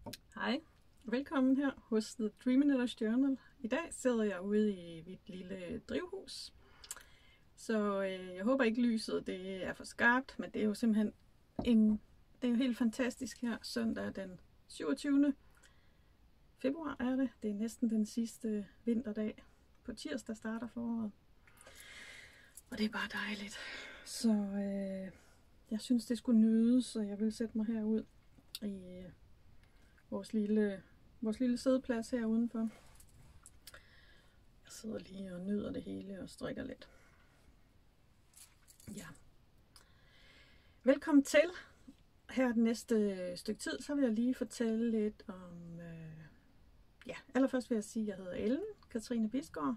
Hej, velkommen her hos The Dreaminators Journal. I dag sidder jeg ude i mit lille drivhus. Så jeg håber ikke lyset det er for skarpt, men det er jo simpelthen det er jo helt fantastisk her søndag den 27. februar er det. Det er næsten den sidste vinterdag. På tirsdag starter foråret. Og det er bare dejligt. Så jeg synes det skulle nydes, så jeg vil sætte mig herud i vores lille sædeplads her udenfor. Jeg sidder lige og nyder det hele og strikker lidt. Ja. Velkommen til. Her det næste stykke tid, så vil jeg lige fortælle lidt om... allerførst vil jeg sige, at jeg hedder Ellen Katrine Bisgaard.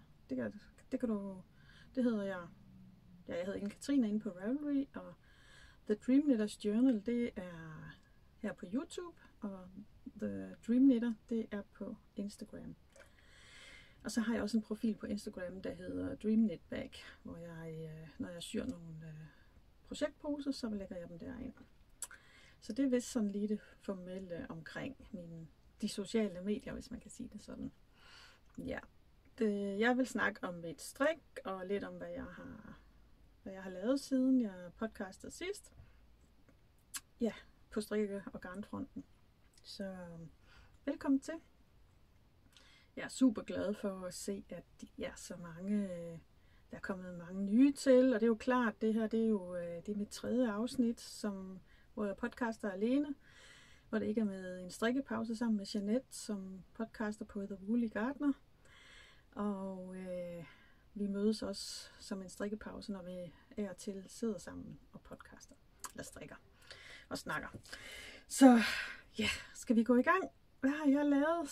Det hedder jeg. Ja, jeg hedder Ellen Katrine inde på Ravelry, og The Dreaminators Journal, det er her på YouTube, og The Dreamknitter, det er på Instagram. Og så har jeg også en profil på Instagram, der hedder Dreamknitbag, hvor jeg, når jeg syr nogle projektposer, så lægger jeg dem derind. Så det er vist sådan lige det formelle omkring de sociale medier, hvis man kan sige det sådan. Ja, jeg vil snakke om mit strik, og lidt om, hvad jeg har lavet siden jeg podcastede sidst. Ja, på strikke- og garnfronten. Så velkommen til. Jeg er super glad for at se, at der er kommet mange nye til, og det er jo klart, det her det er mit 3. afsnit, hvor jeg podcaster alene, hvor det ikke er med en strikkepause sammen med Jeanette, som podcaster på The Woolly Gardener. Og vi mødes også som en strikkepause, når vi af og til sidder sammen og podcaster, eller strikker og snakker. Så ja, skal vi gå i gang? Hvad har jeg lavet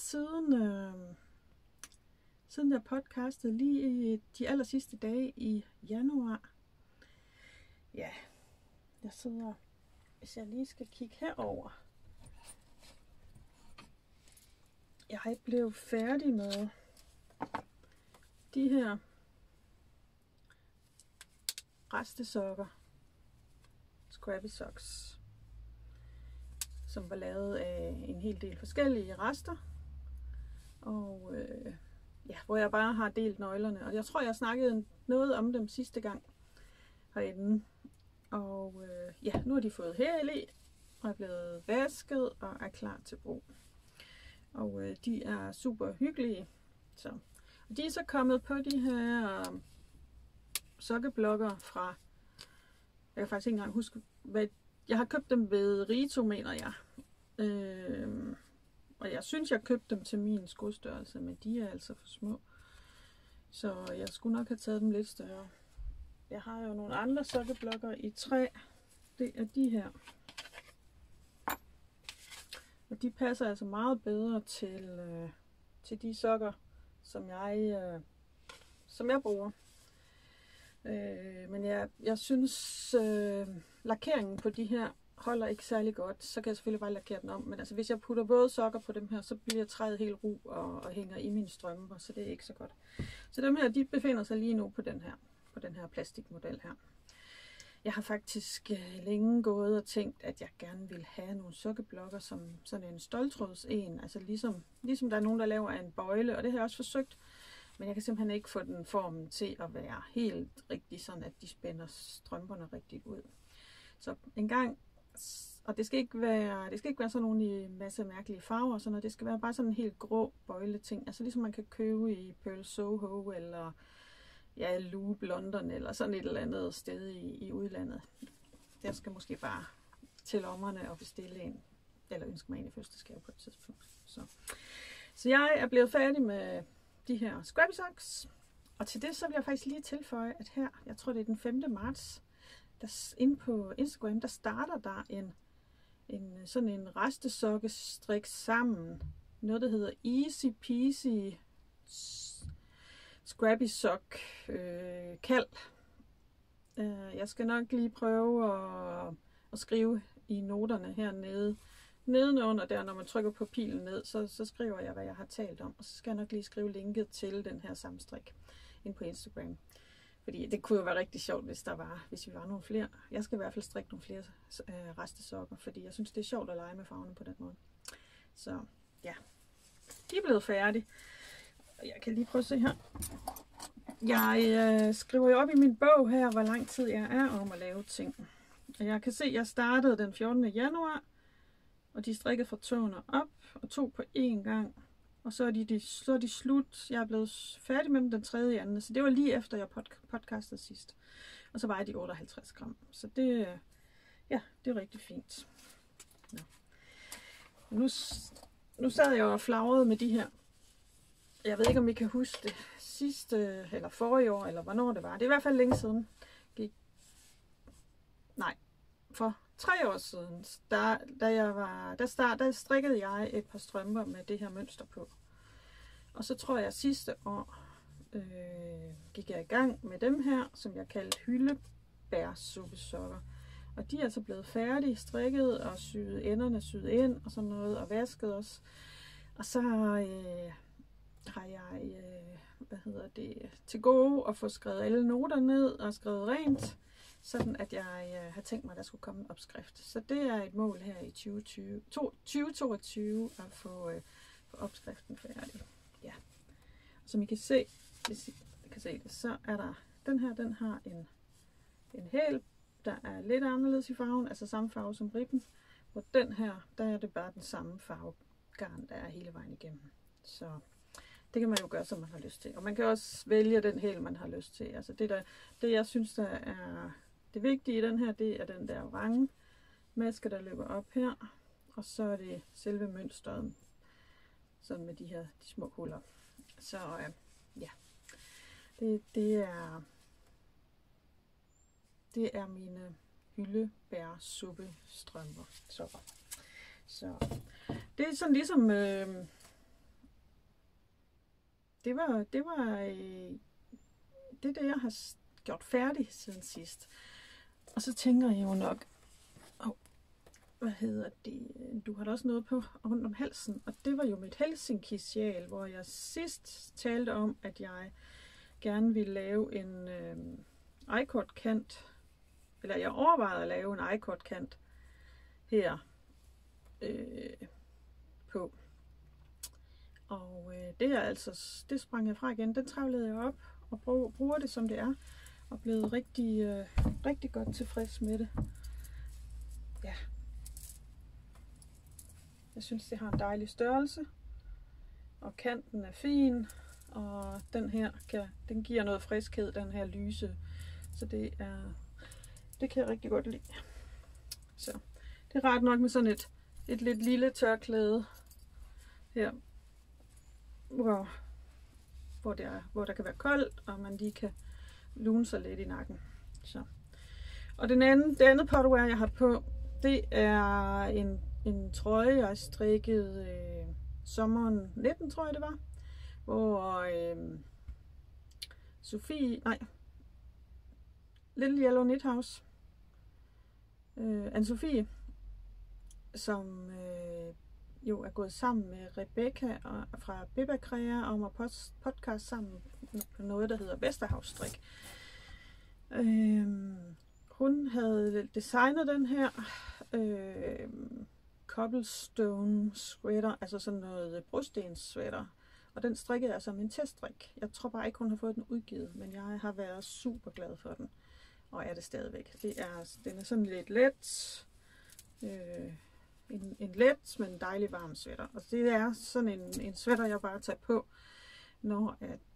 siden jeg podcastede lige i de aller sidste dage i januar? Ja, jeg sidder, hvis jeg lige skal kigge herover. Jeg er ikke blevet færdig med de her restesokker, Scrappy Socks, som var lavet af en hel del forskellige rester, og hvor jeg bare har delt nøglerne, og jeg tror jeg snakkede noget om dem sidste gang herinde, og nu har de fået hæl i, og er blevet vasket og er klar til brug, og de er super hyggelige. Så og de er så kommet på de her sokkeblokker fra, jeg kan faktisk ikke engang huske, hvad jeg har købt dem ved Rito, mener jeg. Og jeg synes, jeg købte dem til min skostørrelse, men de er altså for små. Så jeg skulle nok have taget dem lidt større. Jeg har jo nogle andre sokkeblokker i træ. Det er de her. Og de passer altså meget bedre til de sokker, som jeg bruger. Men jeg synes, lakeringen på de her holder ikke særlig godt. Så kan jeg selvfølgelig bare lakere den om. Men altså, hvis jeg putter både sokker på dem her, så bliver træet helt ru og hænger i mine strømper. Så det er ikke så godt. Så dem her, de befinder sig lige nu på den her plastikmodel her. Jeg har faktisk længe gået og tænkt, at jeg gerne vil have nogle sokkeblokker som sådan en ståltråds en. Altså ligesom der er nogen, der laver en bøjle, og det har jeg også forsøgt. Men jeg kan simpelthen ikke få den formen til at være helt rigtig, sådan at de spænder strømperne rigtigt ud. Så en gang, og det skal ikke være sådan nogle i masse mærkelige farver, sådan noget. Det skal være bare sådan en helt grå bøjle ting. Altså ligesom man kan købe i Pearl Soho eller Loop London eller sådan et eller andet sted i udlandet. Jeg skal måske bare til lommerne og bestille en, eller ønske mig en i fødselsdagsgave på et tidspunkt. Så jeg er blevet færdig med de her Scrappy Socks. Og til det så vil jeg faktisk lige tilføje, at her, jeg tror det er den 5. marts, inde på Instagram, der starter der sådan en restesokkestrik sammen. Noget, der hedder Easy Peasy Scrappy Sock kald. Jeg skal nok lige prøve at skrive i noterne hernede. Nedenunder der, når man trykker på pilen ned, så skriver jeg, hvad jeg har talt om. Og så skal jeg nok lige skrive linket til den her samstrik ind på Instagram. Fordi det kunne jo være rigtig sjovt, hvis vi var nogle flere. Jeg skal i hvert fald strikke nogle flere restesokker, fordi jeg synes, det er sjovt at lege med farverne på den måde. Så ja, de er blevet færdige. Jeg kan lige prøve at se her. Jeg skriver jo op i min bog her, hvor lang tid jeg er om at lave ting. Og jeg kan se, at jeg startede den 14. januar, og de strikkede fra tåerne op, og 2 på én gang. Og så er de slut. Jeg er blevet færdig med dem den 3. 2. Så det var lige efter, jeg podcastede sidst. Og så vejer de 58 gram. Så det, ja, det er rigtig fint. Ja. Nu sad jeg og flagrede med de her. Jeg ved ikke, om I kan huske det sidste, eller forrige år, eller hvornår det var. Det er i hvert fald længe siden. For 3 år siden, der strikkede jeg et par strømper med det her mønster på. Og så tror jeg sidste år gik jeg i gang med dem her, som jeg kaldte hyldebærsuppesokker. Og de er så blevet færdige, strikket og enderne syet ind og sådan noget, og vasket også. Og så har jeg til gode at få skrevet alle noter ned og skrevet rent, sådan at jeg har tænkt mig, at der skulle komme en opskrift. Så det er et mål her i 2022 at få opskriften færdig. Ja. Som I kan se, hvis I kan se det, så er der den her, den har en hæl, der er lidt anderledes i farven, altså samme farve som ribben. Og den her, der er det bare den samme farve garn, der er hele vejen igennem. Så det kan man jo gøre, som man har lyst til. Og man kan også vælge den hæl, man har lyst til. Altså det jeg synes, der er det vigtige i den her, det er den der orange maske, der løber op her. Og så er det selve mønstret, sådan med de små huller. Så ja, det er mine hyldebærsuppe-strømper. Så det er sådan ligesom det er det, jeg har gjort færdigt siden sidst. Og så tænker jeg jo nok, du har da også noget på rundt om halsen, og det var jo mit Helsinki-sjal, hvor jeg sidst talte om, at jeg gerne ville lave en i-cord-kant, eller jeg overvejede at lave en i-cord-kant her på. Og det sprang jeg fra igen. Den travlede jeg op og bruger det, som det er. Og blevet rigtig godt tilfreds med det. Ja. Jeg synes, det har en dejlig størrelse. Og kanten er fin. Og den her, den giver noget friskhed, den her lyse. Så det kan jeg rigtig godt lide. Så det er rart nok med sådan et lidt lille tørklæde her. Hvor der kan være koldt, og man lige kan lune sig lidt i nakken. Så. Og det andet potwear, jeg har på, det er en trøje, jeg strikkede sommeren 19, tror jeg det var. Hvor Little Yellow Knit House, Anne-Sophie, som jo er gået sammen med Rebecca fra Bibba Krea om at podcast sammen på noget, der hedder Vesterhavsstrik. Hun havde designet den her cobblestone sweater, altså sådan noget brostens sweater. Og den strikkede jeg som en teststrik. Jeg tror bare ikke, hun har fået den udgivet, men jeg har været super glad for den. Og er det stadigvæk. Den er sådan lidt let. En let, men dejlig varm sweater. Og det er sådan en sweater, jeg bare tager på, når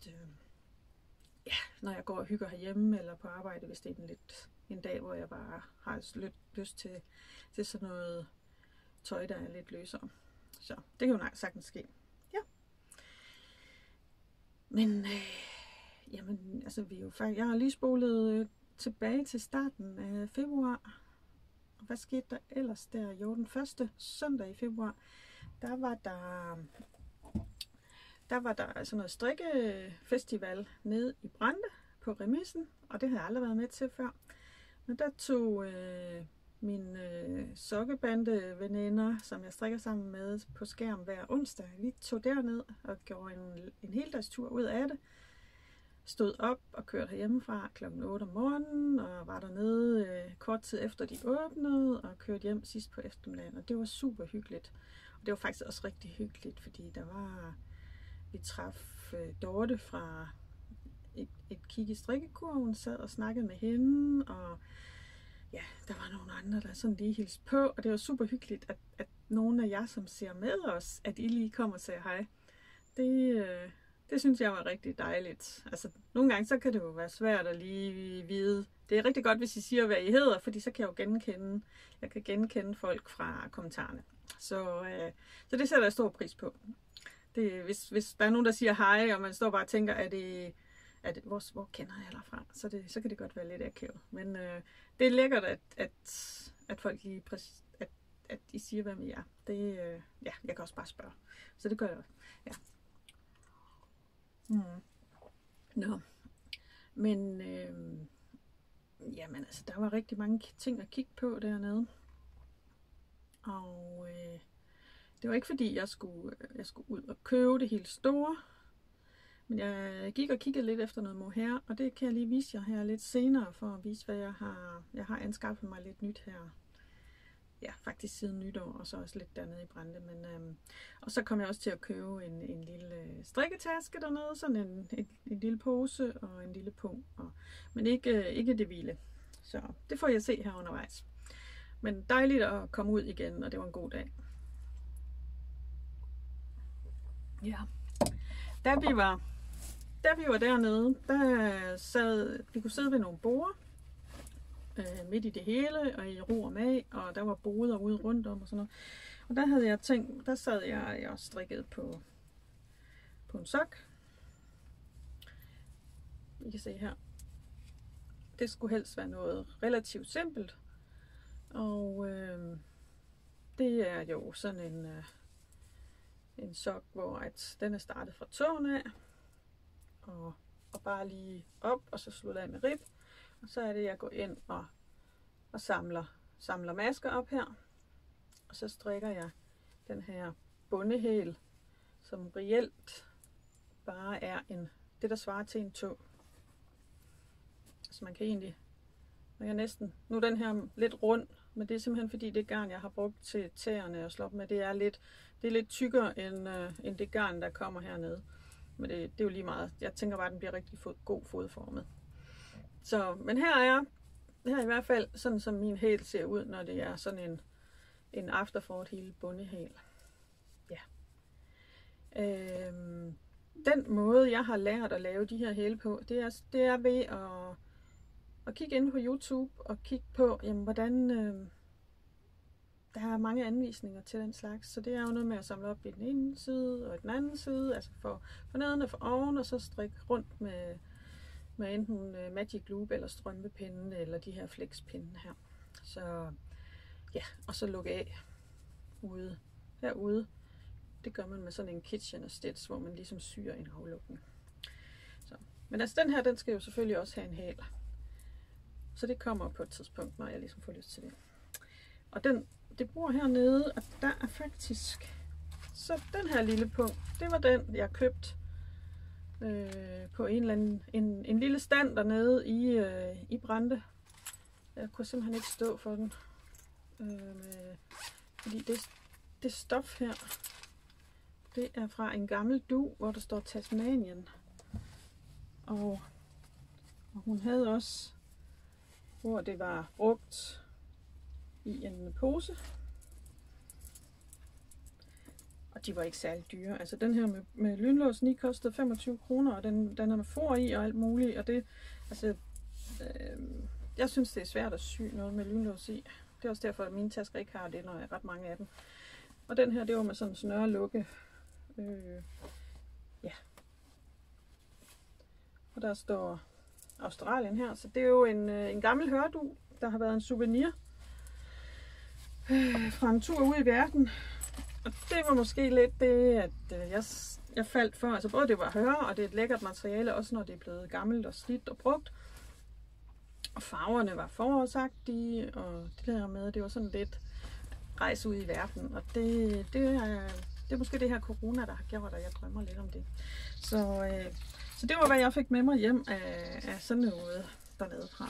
jeg går og hygger herhjemme eller på arbejde, hvis det er en dag, hvor jeg bare har lyst til sådan noget tøj, der er lidt løsere. Så det kan jo sagtens ske. Ja. Men jamen, altså jeg har lige spolet tilbage til starten af februar. Hvad skete der ellers der? Jo, den første søndag i februar, der var der sådan noget strikkefestival nede i Brande på Remisen, og det har jeg aldrig været med til før. Men der tog mine sokkebande veninder, som jeg strikker sammen med på skærm hver onsdag, vi tog derned og gjorde en heldagstur ud af det. Stod op og kørte herhjemmefra klokken 8 om morgenen, og var dernede kort tid efter de åbnede, og kørte hjem sidst på eftermiddagen, og det var super hyggeligt. det var faktisk også rigtig hyggeligt, fordi vi traf Dorte fra et kig i strikkekurven, sad og snakkede med hende, og ja, der var nogle andre, der sådan lige hilste på, og det var super hyggeligt, at nogle af jer, som ser med os, at I lige kommer og siger hej. Det synes jeg var rigtig dejligt. Altså, nogle gange så kan det jo være svært at lige vide. Det er rigtig godt, hvis I siger, hvad I hedder, fordi så kan jeg jo genkende folk fra kommentarerne. Så det sætter jeg stor pris på. Hvis der er nogen, der siger hej, og man står bare og tænker, hvor kender jeg dig fra? Så kan det godt være lidt akavet. Men det er lækkert, at folk lige at I siger, hvem I er. Jeg kan også bare spørge. Så det gør jeg. Ja. Nå. Men jamen altså, der var rigtig mange ting at kigge på dernede. Og det var ikke fordi, jeg skulle ud og købe det helt store. Men jeg gik og kiggede lidt efter noget mohair, og det kan jeg lige vise jer her lidt senere, for at vise, hvad jeg har anskaffet mig lidt nyt her. Ja, faktisk siden nytår, og så også lidt dernede i Brande. Men, og så kom jeg også til at købe en lille strikketaske dernede, sådan en lille pose og en lille pung, men ikke det vilde. Så det får jeg se her undervejs. Men dejligt at komme ud igen, og det var en god dag. Ja. Da vi var dernede, vi kunne sidde ved nogle borde midt i det hele, og i ro og mag, og der var boder ude rundt om og sådan noget. Og der havde jeg tænkt, der sad jeg og strikkede på en sok. I kan se her. Det skulle helst være noget relativt simpelt. Og det er jo sådan en sok, hvor den er startet fra tåen af, og bare lige op, og så slutter af med rib. Og så er det, jeg går ind og samler masker op her. Og så strikker jeg den her bundehæl, som reelt bare er det, der svarer til en tå. Så man kan næsten, nu er den her lidt rund, men det er simpelthen fordi det garn, jeg har brugt til tæerne og slå op med, det er lidt tykkere end det garn, der kommer hernede. Men det er jo lige meget. Jeg tænker bare, at den bliver rigtig god fodformet. Så, men her er i hvert fald sådan, som min hæl ser ud, når det er sådan en afterfort hele bundehæl. Ja. Den måde, jeg har lært at lave de her hæle på, det er ved at kigge ind på YouTube og kigge på, jamen, hvordan der er mange anvisninger til den slags. Så det er jo noget med at samle op i den ene side og i den anden side, altså for neden og for oven, og så strikke rundt med enten Magic Loop eller strømpepinde eller de her flexpinde her. Så ja, og så lukke af herude. Det gør man med sådan en kitchen stitch, hvor man ligesom syr en aflukning. Så. Men altså den her, den skal jo selvfølgelig også have en hæl. Så det kommer på et tidspunkt, når jeg ligesom får lyst til det. Og det bruger hernede, og der er faktisk, så den her lille punkt, det var den, jeg købte på en eller anden, en lille stand dernede i Brande. Jeg kunne simpelthen ikke stå for den, fordi det stof her, det er fra en gammel dug, hvor der står Tasmanien, og hun havde også, hvor det var brugt i en pose. Og de var ikke særlig dyre. Altså den her med lynlåsen i kostede 25 kroner, og den er med for i og alt muligt. Og det, altså, jeg synes det er svært at sy noget med lynlås i. Det er også derfor, at mine tasker ikke har det, når jeg har ret mange af dem. Og den her, det var med sådan en snørrelukke. Ja. Og der står Australien her, så det er jo en gammel hørdug, der har været en souvenir fra en tur ud i verden. Og det var måske lidt det, at jeg faldt for. Altså både det var høre, og det er et lækkert materiale, også når det er blevet gammelt og slidt og brugt. Og farverne var forårsagtige, og det der med, det var sådan lidt rejse ud i verden. Og det er måske det her corona, der har gjort, at jeg drømmer lidt om det. Så det var, hvad jeg fik med mig hjem af sådan noget dernede fra.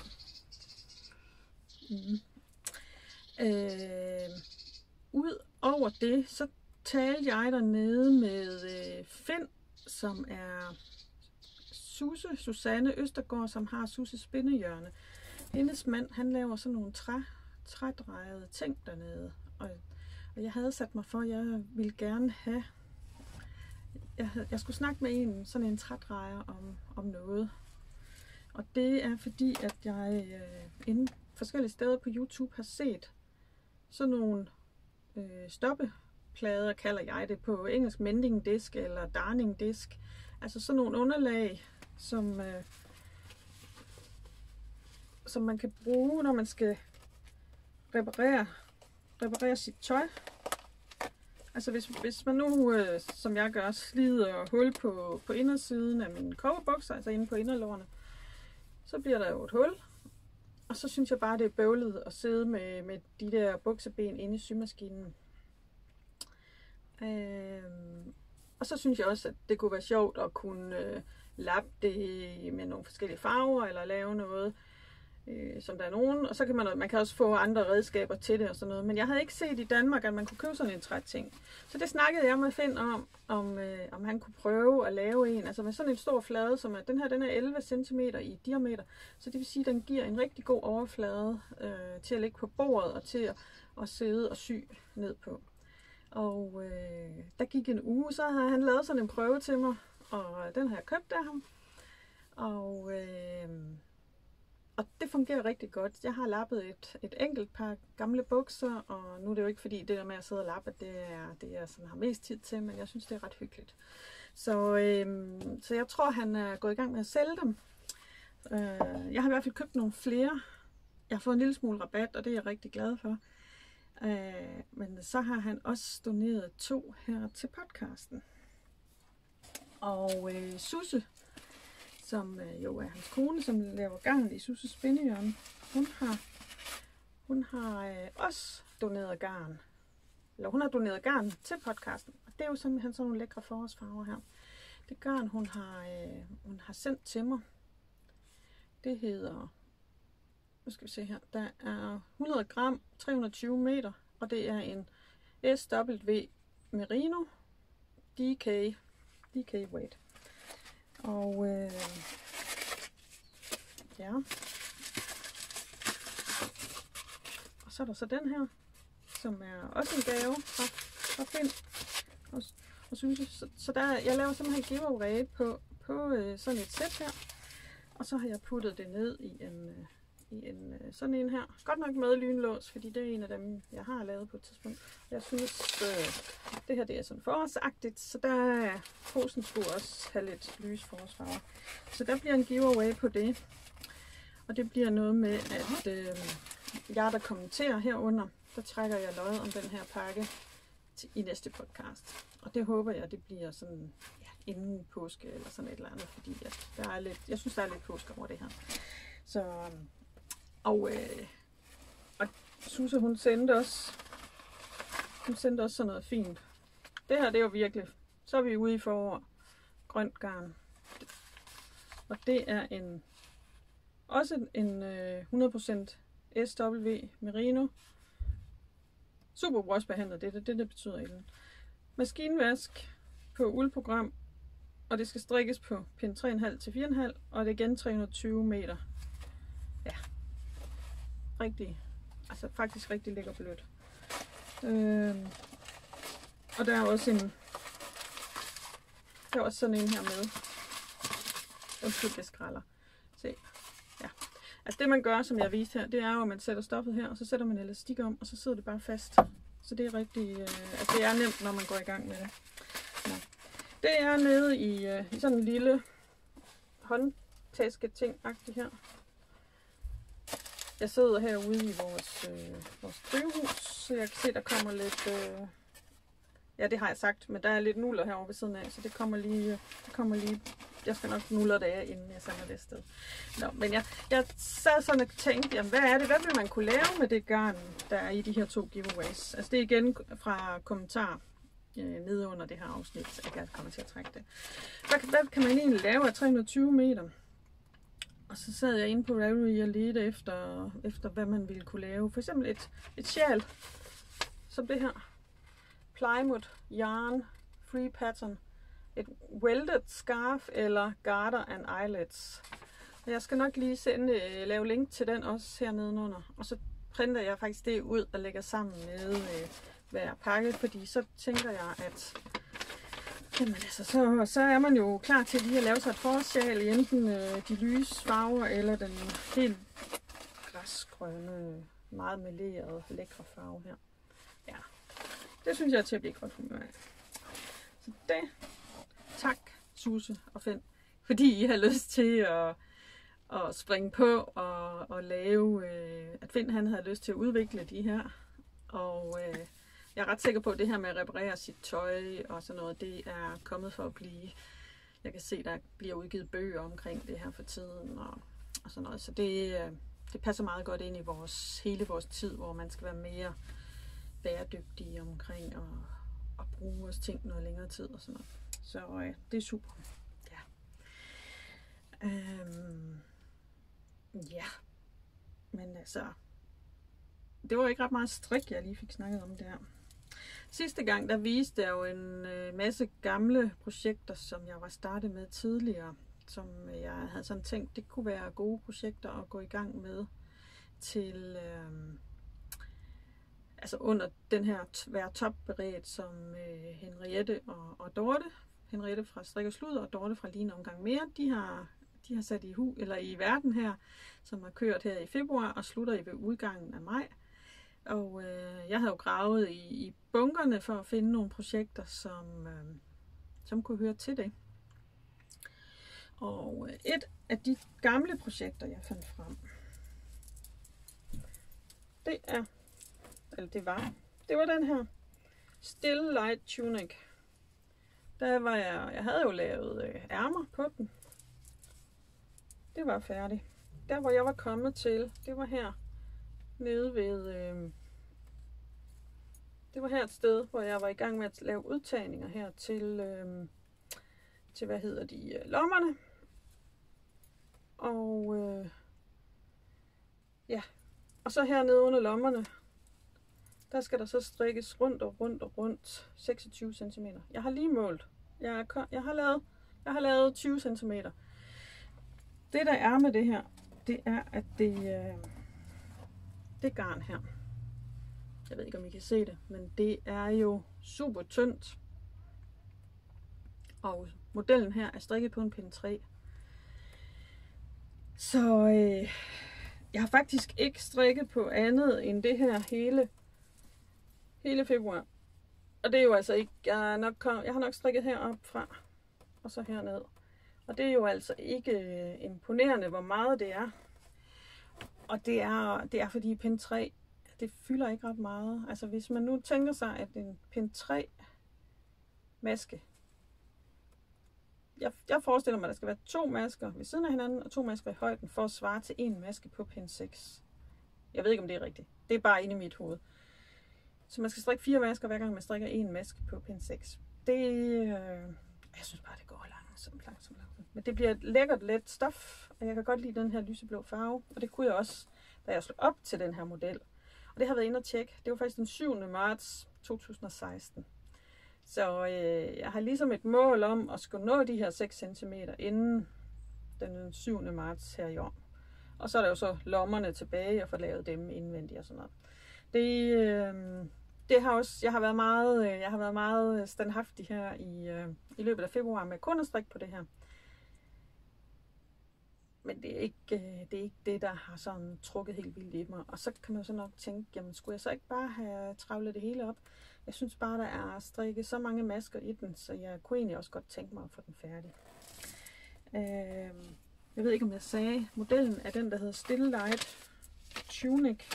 Ud over det, så talte jeg dernede med Finn, som er Susanne Østergaard, som har Susse Spindehjørne. Hendes mand, han laver sådan nogle trædrejede ting dernede. Og jeg havde sat mig for, at jeg ville gerne have... Jeg skulle snakke med sådan en trædrejer om noget. Og det er fordi, at jeg inde forskellige steder på YouTube har set sådan nogle stoppeplader, kalder jeg det på engelsk, mending disk eller darning disk. Altså sådan nogle underlag, som man kan bruge, når man skal reparere sit tøj. Altså hvis man nu, som jeg gør, slider hul på indersiden af mine coverbukser, altså inde på inderlårene, så bliver der jo et hul. Og så synes jeg bare, det er bøvlet at sidde med de der bukseben inde i symaskinen. Og så synes jeg også, at det kunne være sjovt at kunne lappe det med nogle forskellige farver, eller lave noget, som der er nogen. Og så kan man kan også få andre redskaber til det og sådan noget. Men jeg havde ikke set i Danmark, at man kunne købe sådan en træting. Så det snakkede jeg med Finn om han kunne prøve at lave en. Altså med sådan en stor flade, som er, den er 11 cm i diameter. Så det vil sige, at den giver en rigtig god overflade til at lægge på bordet og til at sidde og sy ned på. Og der gik en uge, så har han lavet sådan en prøve til mig, og den har jeg købt af ham. Og det fungerer rigtig godt. Jeg har lappet et enkelt par gamle bukser, og nu er det jo ikke fordi det der med at sidde og lappe, det er sådan, har mest tid til, men jeg synes det er ret hyggeligt. Så jeg tror han er gået i gang med at sælge dem. Jeg har i hvert fald købt nogle flere. Jeg har fået en lille smule rabat, og det er jeg rigtig glad for. Men så har han også doneret 2 her til podcasten. Og Susse, som jo er hans kone, som laver garn i Susse Spindehjørne, hun har også doneret garn. Eller hun har doneret garn til podcasten. Og det er jo simpelthen sådan nogle lækre forårsfarver her. Det garn, hun har sendt til mig, det hedder... Nu skal vi se her. Der er 100 gram, 320 meter, og det er en SW Merino DK weight. Og ja. Og så er der så den her, som er også en gave fra Finn og Susse. Så der, jeg laver simpelthen en giveaway på sådan et sæt her. Og så har jeg puttet det ned i sådan en her. Godt nok med lynlås, fordi det er en af dem, jeg har lavet på et tidspunkt. Jeg synes, det her det er sådan forårsagtigt, så der posen skulle også have lidt lys forårsfarver. Så der bliver en giveaway på det. Og det bliver noget med, at jeg der kommenterer herunder, der trækker jeg lod om den her pakke i næste podcast. Og det håber jeg, det bliver sådan inden påske eller sådan et eller andet, fordi at der er lidt, jeg synes, der er lidt påske over det her. Så og Susse, hun sendte også sådan noget fint. Det her, det er jo virkelig, så er vi ude i forår. Grønt garn. Og det er også en 100% SW Merino. Super wash-behandlet, det betyder i den. Maskinvask på uldprogram, og det skal strikkes på pind 3,5 til 4,5, og det er igen 320 meter. Ja, faktisk rigtig lækker blødt. Og der er også sådan en her med. Undskyld, det skralder. Se. Ja. Altså det man gør, som jeg viste her, det er jo, at man sætter stoffet her, og så sætter man elastik om, og så sidder det bare fast. Så det er rigtig, det er nemt, når man går i gang med det. Ja. Det er nede i sådan en lille håndtaske ting-agtigt her. Jeg sidder herude i vores drivhus, så jeg kan se, der kommer lidt... ja, det har jeg sagt, men der er lidt nuller herovre ved siden af, så det kommer lige... Jeg skal nok nuller det af, inden jeg sender det sted. Nå, men jeg sad sådan og tænkte, jamen, hvad vil man kunne lave med det garn, der er i de her 2 giveaways? Altså det er igen fra kommentar nede under det her afsnit, at jeg kommer til at trække det. Hvad kan man egentlig lave af 320 meter? Og så sad jeg inde på Ravelry og ledte efter hvad man ville kunne lave. For eksempel et sjal, som det her. Plymouth Yarn Free Pattern. Et welted scarf eller garter and eyelets. Jeg skal nok lige lave link til den også hernede under. Og så printer jeg faktisk det ud og lægger sammen med hver pakke, fordi så tænker jeg, at jamen, altså, så er man jo klar til lige at lave sig et forsjal i enten de lyse farver eller den helt græsgrønne, meget melerede, lækre farve her. Ja, det synes jeg er til at blive godt humør af. Så det, tak Susse og Finn, fordi I har lyst til at springe på og lave, at Finn han havde lyst til at udvikle de her. Og jeg er ret sikker på, at det her med at reparere sit tøj og sådan noget, det er kommet for at blive. Jeg kan se, der bliver udgivet bøger omkring det her for tiden og sådan noget. Så det passer meget godt ind i hele vores tid, hvor man skal være mere bæredygtig omkring og bruge vores ting noget længere tid og sådan noget. Så det er super. Ja. Ja. Men altså, det var ikke ret meget strik, jeg lige fik snakket om der. Sidste gang, der viste jeg jo en masse gamle projekter, som jeg var startet med tidligere, som jeg havde sådan tænkt, det kunne være gode projekter at gå i gang med til, altså under den her være topberedt, som Henriette og Dorte, Henriette fra Strik og Slud og Dorte fra Lige en Omgang Mere, de har sat i verden her, som har kørt her i februar og slutter ved udgangen af maj. Og jeg havde jo gravet i bunkerne for at finde nogle projekter, som kunne høre til det. Og et af de gamle projekter, jeg fandt frem, det var den her Still Light Tunic. Der var jeg havde jo lavet ærmer på den. Det var færdigt. Der hvor jeg var kommet til, det var her nede ved, det var her et sted, hvor jeg var i gang med at lave udtagninger her til lommerne. Og ja, og så hernede under lommerne, der skal der så strikkes rundt 26 cm. Jeg har lige målt. Jeg har lavet 20 cm. Det der er med det her, det er, at det garn her. Jeg ved ikke, om I kan se det, men det er jo super tyndt. Og modellen her er strikket på en pind 3. Så jeg har faktisk ikke strikket på andet end det her hele februar. Og det er jo altså ikke, jeg har nok strikket herop fra og så herned. Og det er jo altså ikke imponerende, hvor meget det er. Og det er fordi pind 3, det fylder ikke ret meget. Altså hvis man nu tænker sig, at en pind 3 maske, jeg forestiller mig, at der skal være 2 masker ved siden af hinanden, og 2 masker i højden, for at svare til 1 maske på pind 6. Jeg ved ikke, om det er rigtigt. Det er bare inde i mit hoved. Så man skal strikke 4 masker, hver gang man strikker 1 maske på pind 6. Jeg synes bare, det går langsomt. Men det bliver et lækkert, let stof, og jeg kan godt lide den her lyseblå farve. Og det kunne jeg også, da jeg slog op til den her model. Og det har været inde at tjekke. Det var faktisk den 7. marts 2016. Så jeg har ligesom et mål om at skulle nå de her 6 cm inden den 7. marts her i år. Og så er der jo så lommerne tilbage og få lavet dem indvendigt og sådan noget. Det har også, jeg har været meget standhaftig her i løbet af februar med kun at strikke på det her. Men det er ikke det, der har sådan trukket helt vildt i mig. Og så kan man jo så nok tænke, jamen skulle jeg så ikke bare have travlet det hele op? Jeg synes bare, der er strikket så mange masker i den, så jeg kunne egentlig også godt tænke mig at få den færdig. Jeg ved ikke, om jeg sagde, modellen er den, der hedder Still Light Tunic.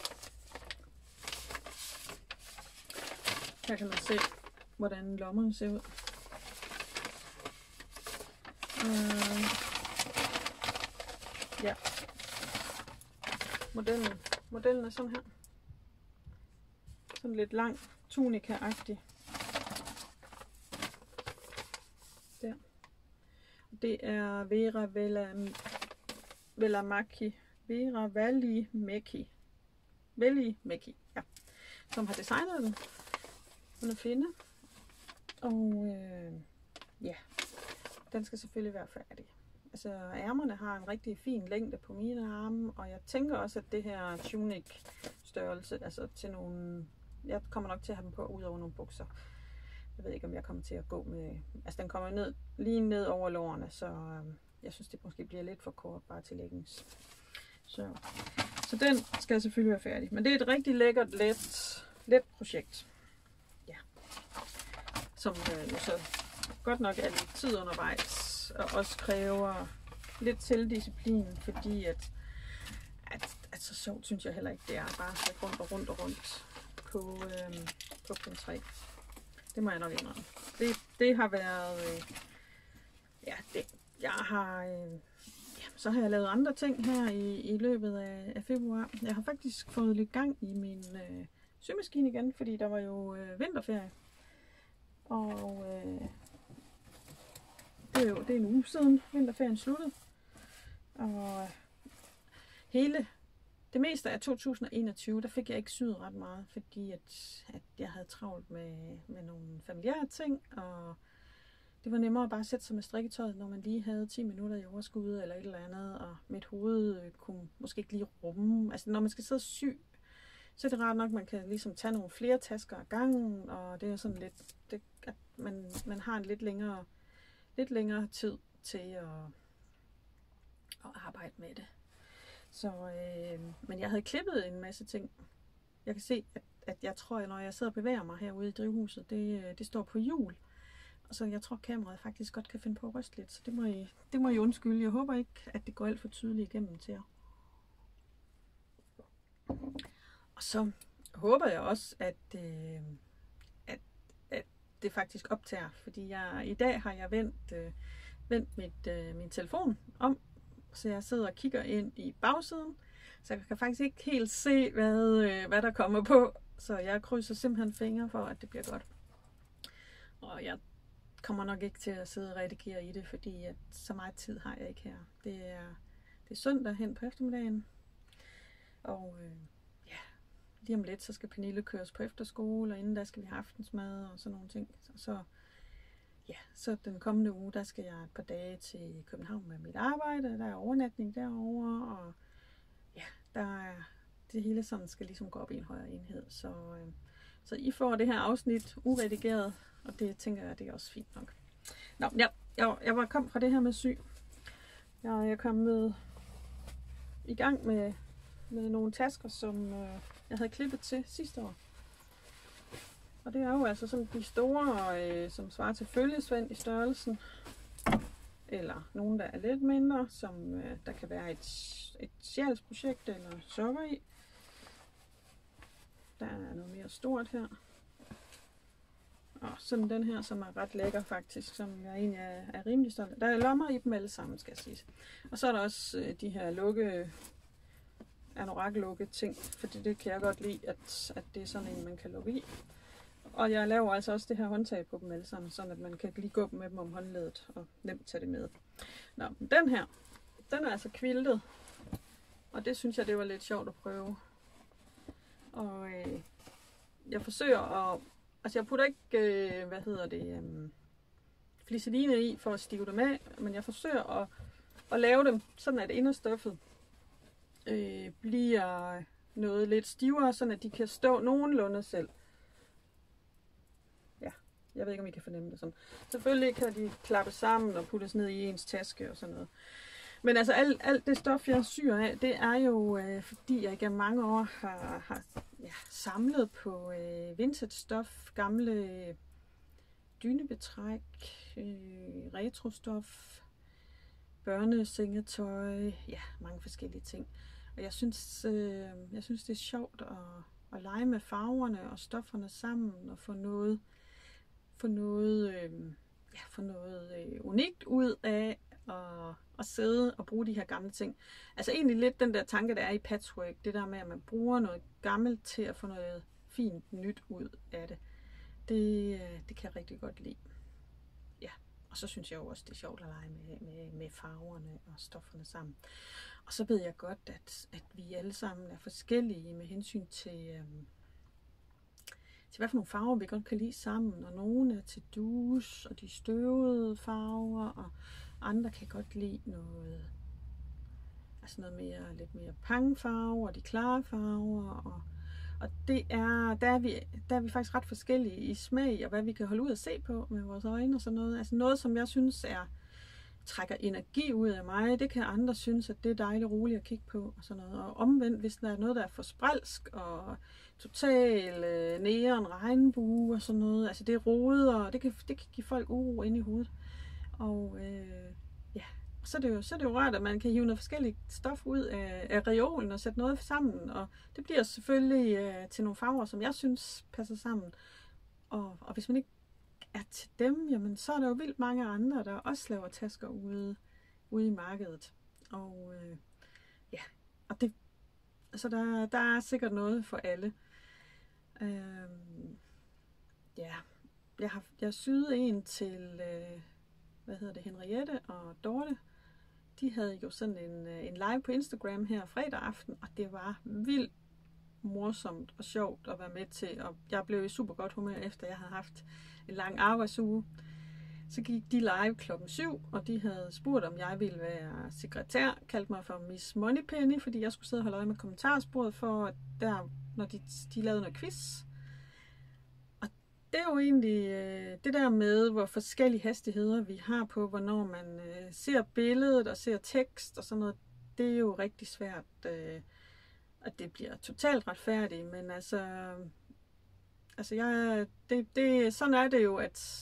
Her kan man se, hvordan lommerne ser ud. Ja. Modellen er sådan her. Sådan lidt lang tunika-agtig. Der. Det er Vera Välimäki, ja, som har designet den. Hun er finde. Og ja, den skal selvfølgelig være færdig. Altså ærmerne har en rigtig fin længde på mine arme, og jeg tænker også, at det her tunic størrelse, altså til nogle, jeg kommer nok til at have dem på ud over nogle bukser. Jeg ved ikke, om jeg kommer til at gå med, altså den kommer ned, lige ned over lårene, så jeg synes, det måske bliver lidt for kort bare til leggings. Så den skal selvfølgelig være færdig. Men det er et rigtig lækkert, let projekt. Ja. Som jo så godt nok er lidt tid undervejs, og også kræver lidt selvdisciplin, fordi at så sjovt synes jeg heller ikke, det er bare at sætte rundt på pind 3. Det må jeg nok indrømme. Det har været, så har jeg lavet andre ting her i løbet af februar. Jeg har faktisk fået lidt gang i min symaskine igen, fordi der var jo vinterferie. Og det er en uge siden vinterferien sluttede. Og det meste af 2021, der fik jeg ikke syet ret meget, fordi at jeg havde travlt med nogle familiære ting, og det var nemmere at bare sætte sig med strikketøjet, når man lige havde 10 minutter i overskud eller et eller andet, og mit hoved kunne måske ikke lige rumme. Altså når man skal sidde og sy, så er det rart nok, at man kan ligesom tage nogle flere tasker ad gangen, og det er sådan lidt, at man har en lidt længere tid til at arbejde med det. Så, men jeg havde klippet en masse ting. Jeg kan se, at jeg tror, når jeg sidder og bevæger mig herude i drivhuset, det står på hjul. Og så jeg tror, kameraet faktisk godt kan finde på at ryste lidt. Så det må I undskylde. Jeg håber ikke, at det går alt for tydeligt igennem til jer. Og så håber jeg også, at det faktisk optager. Fordi i dag har jeg vendt min telefon om, så jeg sidder og kigger ind i bagsiden. Så jeg kan faktisk ikke helt se, hvad der kommer på. Så jeg krydser simpelthen fingre for, at det bliver godt. Og jeg kommer nok ikke til at sidde og redigere i det, fordi at så meget tid har jeg ikke her. Det er søndag hen på eftermiddagen. Og lige om lidt, så skal Pernille køres på efterskole, og inden der skal vi have aftensmad og sådan nogle ting. Så den kommende uge, der skal jeg et par dage til København med mit arbejde. Der er overnatning derovre, og det hele sådan skal ligesom gå op i en højere enhed. Så I får det her afsnit uredigeret, og det tænker jeg, det er også fint nok. Nå, jeg var kommet fra det her med syg. Jeg er kommet i gang med nogle tasker, som jeg havde klippet til sidste år. Og det er jo altså sådan de store, som svarer til følgesvend i størrelsen. Eller nogle, der er lidt mindre, som der kan være et sjælsprojekt eller sokker i. Der er noget mere stort her. Og sådan den her, som er ret lækker faktisk, som jeg egentlig er rimelig stolt af. Der er lommer i dem alle sammen, skal jeg sige. Og så er der også de her anorak-lukke ting, fordi det kan jeg godt lide, at det er sådan en, man kan lukke i. Og jeg laver altså også det her håndtag på dem alle sammen, sådan at man kan lige gå med dem om håndledet og nemt tage det med. Nå, den her, den er altså quiltet, og det synes jeg, det var lidt sjovt at prøve. Og jeg forsøger at, altså jeg putter ikke, fliseline i for at stive dem af, men jeg forsøger at lave dem sådan, at inderstoffet bliver noget lidt stivere, sådan at de kan stå nogenlunde selv. Jeg ved ikke, om I kan fornemme det sådan. Selvfølgelig kan de klappe sammen og puttes ned i ens taske og sådan noget. Men altså alt det stof, jeg syr af, det er jo, fordi jeg igennem mange år har samlet på vintage stof, gamle dynebetræk, retrostof, børnesengetøj, mange forskellige ting. Og jeg synes det er sjovt at lege med farverne og stofferne sammen og få noget unikt ud af at sidde og bruge de her gamle ting. Altså egentlig lidt den der tanke, der er i patchwork, det der med, at man bruger noget gammelt til at få noget fint nyt ud af det. Det kan jeg rigtig godt lide. Ja, og så synes jeg jo også, det er sjovt at lege med farverne og stofferne sammen. Og så ved jeg godt, at vi alle sammen er forskellige med hensyn til hvad for nogle farver vi godt kan lide sammen. Og nogle er til douche, og de støvede farver, og andre kan godt lide noget, altså noget mere, lidt mere pangfarver, og de klare farver. Og der er vi faktisk ret forskellige i smag, og hvad vi kan holde ud at se på med vores øjne og sådan noget. Altså noget, som jeg synes trækker energi ud af mig, det kan andre synes, at det er dejligt roligt at kigge på og sådan noget. Og omvendt, hvis der er noget, der er for sprælsk og total neon regnbue og sådan noget, altså det er rodet, og det kan give folk uro inde i hovedet. Og så er det jo rart, at man kan hive noget forskelligt stof ud af reolen og sætte noget sammen, og det bliver selvfølgelig til nogle farver, som jeg synes passer sammen. Og hvis man ikke er til dem, jamen så er der jo vildt mange andre, der også laver tasker ude i markedet. Og og det, så der er sikkert noget for alle. Jeg har syet en til Henriette og Dorte. De havde jo sådan en live på Instagram her fredag aften, og det var vildt morsomt og sjovt at være med til, og jeg blev i super godt humør efter jeg havde haft en lang arbejdsuge. Så gik de live 7:00, og de havde spurgt, om jeg ville være sekretær, kaldte mig for Miss Moneypenny, fordi jeg skulle sidde og holde øje med kommentarsporet, for når de lavede noget quiz. Og det er jo egentlig det der med, hvor forskellige hastigheder vi har på, hvornår man ser billedet og ser tekst og sådan noget. Det er jo rigtig svært, at det bliver totalt retfærdigt, men sådan er det jo,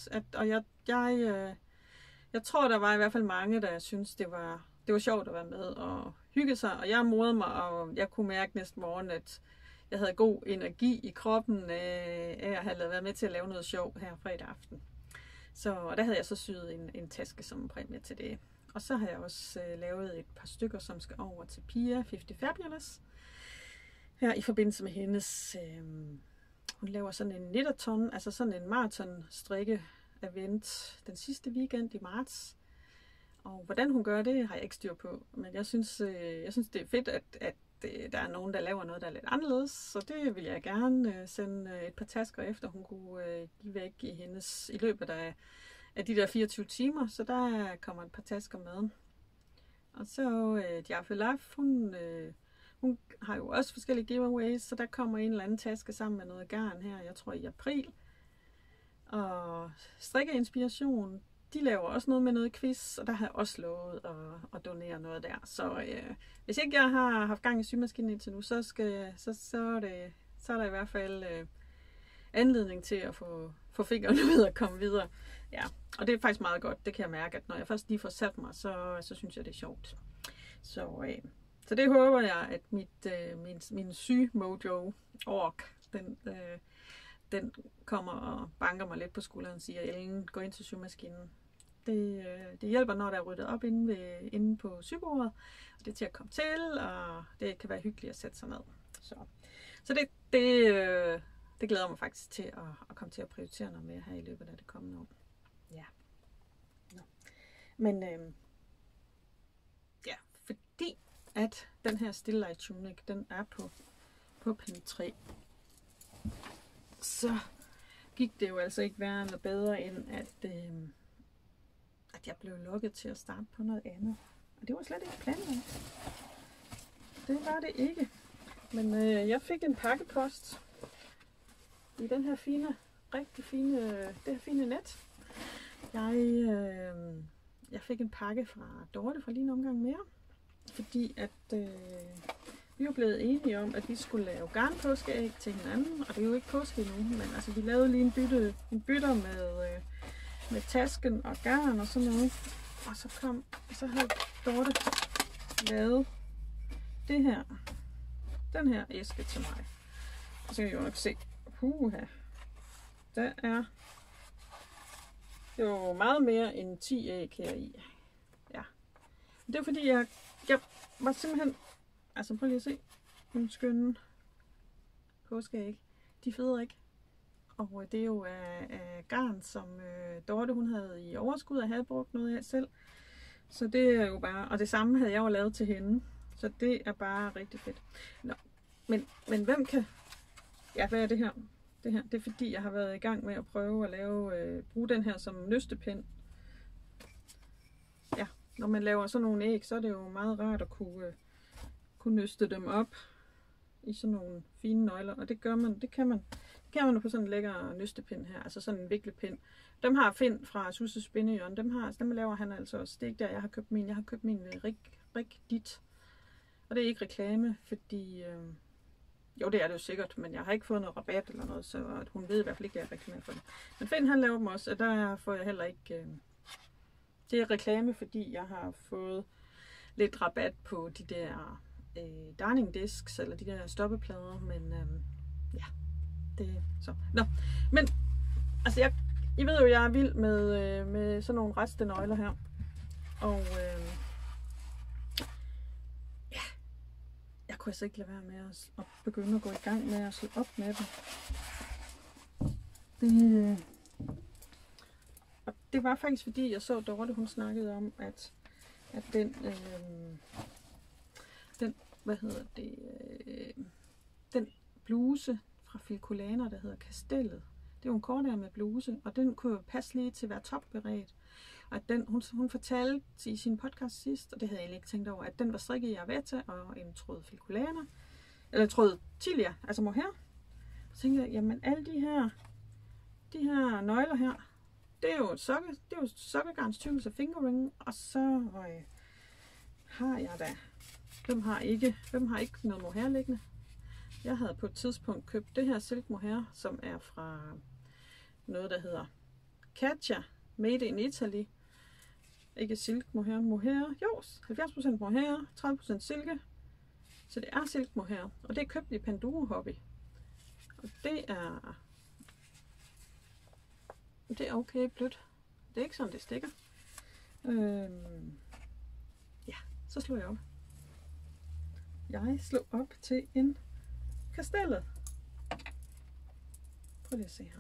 jeg tror, der var i hvert fald mange, der syntes, det var sjovt at være med og hygge sig, og jeg morede mig, og jeg kunne mærke næste morgen, at jeg havde god energi i kroppen af at have været med til at lave noget sjov her fredag aften. Og der havde jeg så syet en taske som præmie til det. Og så har jeg også lavet et par stykker, som skal over til Pia 50 Fabulous. Her i forbindelse med hendes... hun laver sådan en knitterton, altså sådan en maraton-strikke-event den sidste weekend i marts. Og hvordan hun gør det, har jeg ikke styr på. Men jeg synes det er fedt, at der er nogen, der laver noget, der er lidt anderledes. Så det vil jeg gerne sende et par tasker efter, hun kunne give væk i løbet af de der 24 timer. Så der kommer et par tasker med. Og så Jaffe Laf, hun har jo også forskellige giveaways, så der kommer en eller anden taske sammen med noget garn her, jeg tror i april. Og strikkeinspiration, de laver også noget med noget quiz, og der har jeg også lovet at donere noget der. Så hvis ikke jeg har haft gang i symaskinen indtil nu, så er der i hvert fald anledning til at få fingrene ud og komme videre. Ja, og det er faktisk meget godt. Det kan jeg mærke, at når jeg først lige får sat mig, så synes jeg, det er sjovt. Så det håber jeg, at min syg-mojo-ork, den kommer og banker mig lidt på skulderen og siger, Ellen, gå ind til symaskinen. Det hjælper, når der er ryddet op inde på sygebordet, og det er til at komme til, og det kan være hyggeligt at sætte sig ned. Så det glæder mig faktisk til at komme til at prioritere noget mere her i løbet af det kommende år. Ja. Nå. Men fordi at den her Still Light Tunic, den er på pind 3, så gik det jo altså ikke værre eller bedre, end at jeg blev lukket til at starte på noget andet. Og det var slet ikke planen. Det var det ikke. Men jeg fik en pakkepost i den her det her fine net. Jeg fik en pakke fra Dorte for lige en omgang mere. Fordi at vi var blevet enige om, at vi skulle lave garnpåskeæg til hinanden. Og det er jo ikke påske endnu, men altså vi lavede lige en bytter med tasken og garn og sådan noget. Og så havde Dorte lavet den her æske til mig. Og så kan I jo nok se, der er jo meget mere end 10 æg her i. Ja. Det er fordi, jeg var simpelthen... Altså prøv lige at se. Nogle skønne påskeæg. De feder ikke. Og det er jo af garn, som Dorte hun havde i overskud og havde brugt noget af selv. Så det er jo bare... Og det samme havde jeg jo lavet til hende. Så det er bare rigtig fedt. Nå. Men hvem kan... Ja, hvad er det her? Det her, det er fordi, jeg har været i gang med at prøve at bruge den her som nøstepind. Ja, når man laver sådan nogle æg, så er det jo meget rart at kunne nøste dem op i sådan nogle fine nøgler. Og det kan man på sådan en lækker nøstepind her, altså sådan en viklepind. Dem har Finn fra Susses Spindehjørne, dem laver han altså også. Det er ikke der, jeg har købt min. Jeg har købt min ved Rik Dit. Og det er ikke reklame, fordi... Jo, det er det jo sikkert, men jeg har ikke fået noget rabat eller noget, så hun ved i hvert fald ikke, at jeg reklamerer for det. Men Finn, han laver dem også, og der får jeg heller ikke... Det er reklame, fordi jeg har fået lidt rabat på de der darning discs, eller de der stoppeplader, men ja, det er så. Nå, men altså I ved jo, jeg er vild med sådan nogle restenøgler her, og ja, jeg kunne altså ikke lade være med at begynde at gå i gang med at slå op med dem. Det var faktisk fordi, jeg så Dorte, hun snakkede om, at den bluse fra Filcolana, der hedder Kastellet, det er jo en kortærmet bluse, og den kunne jo passe lige til at være topberedt. Og at hun fortalte i sin podcast sidst, og det havde jeg ikke tænkt over, at den var strikket i Arvetta og en tråd Filcolana, eller tråd Tilia, altså mohair. Så tænkte jeg, jamen alle de her nøgler her, det er jo sokkegarns tykkelse fingering, og så har jeg da, hvem har ikke noget mohair liggende? Jeg havde på et tidspunkt købt det her silk mohair, som er fra noget, der hedder Katja, made in Italy. Ikke silk mohair, jo, 70% mohair, 30% silke. Så det er silk mohair, og det er købt i Panduro Hobby. Og det er okay blødt. Det er ikke sådan, det stikker. Ja, så slår jeg op. Jeg slår op til en Kastellet. Prøv lige at se her.